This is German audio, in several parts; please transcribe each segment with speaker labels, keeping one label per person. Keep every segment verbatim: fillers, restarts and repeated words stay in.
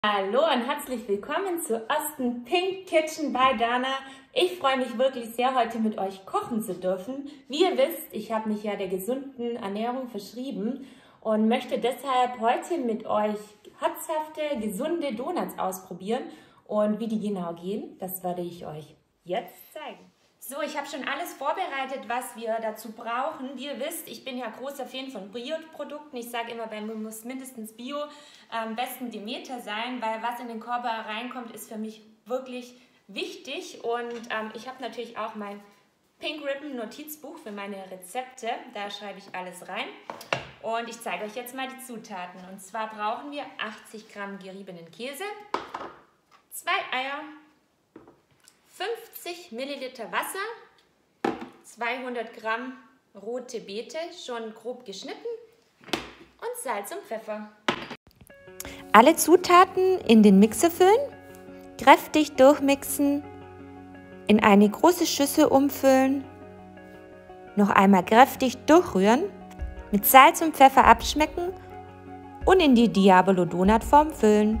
Speaker 1: Hallo und herzlich willkommen zu Osten Pink Kitchen bei Dana. Ich freue mich wirklich sehr, heute mit euch kochen zu dürfen. Wie ihr wisst, ich habe mich ja der gesunden Ernährung verschrieben und möchte deshalb heute mit euch herzhafte, gesunde Donuts ausprobieren. Und wie die genau gehen, das werde ich euch jetzt zeigen. So, ich habe schon alles vorbereitet, was wir dazu brauchen. Wie ihr wisst, ich bin ja großer Fan von Bio-Produkten. Ich sage immer, bei mir muss mindestens Bio, am besten Demeter sein, weil was in den Körper reinkommt, ist für mich wirklich wichtig. Und ähm, ich habe natürlich auch mein Pink Ribbon Notizbuch für meine Rezepte. Da schreibe ich alles rein. Und ich zeige euch jetzt mal die Zutaten. Und zwar brauchen wir achtzig Gramm geriebenen Käse, zwei Eier, fünfzig Milliliter Wasser, zweihundert Gramm rote Beete, schon grob geschnitten, und Salz und Pfeffer.
Speaker 2: Alle Zutaten in den Mixer füllen, kräftig durchmixen, in eine große Schüssel umfüllen, noch einmal kräftig durchrühren, mit Salz und Pfeffer abschmecken und in die Diabolo Donut Form füllen.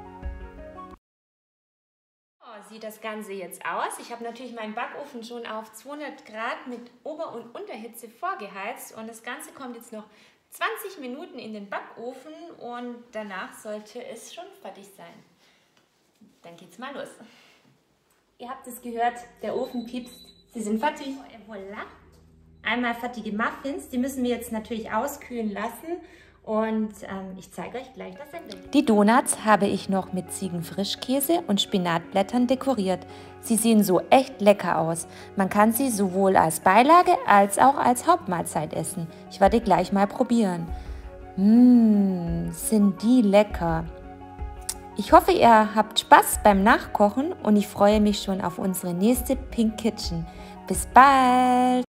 Speaker 1: Sieht das Ganze jetzt aus. Ich habe natürlich meinen Backofen schon auf zweihundert Grad mit Ober- und Unterhitze vorgeheizt und das Ganze kommt jetzt noch zwanzig Minuten in den Backofen und danach sollte es schon fertig sein. Dann geht's mal los. Ihr habt es gehört, der Ofen piepst. Sie sind fertig. Oh, voilà. Einmal fertige Muffins, die müssen wir jetzt natürlich auskühlen lassen. Und ähm, ich zeige euch gleich das Ende.
Speaker 2: Die Donuts habe ich noch mit Ziegenfrischkäse und Spinatblättern dekoriert. Sie sehen so echt lecker aus. Man kann sie sowohl als Beilage als auch als Hauptmahlzeit essen. Ich werde gleich mal probieren. Mmh, sind die lecker. Ich hoffe, ihr habt Spaß beim Nachkochen und ich freue mich schon auf unsere nächste Pink Kitchen. Bis bald!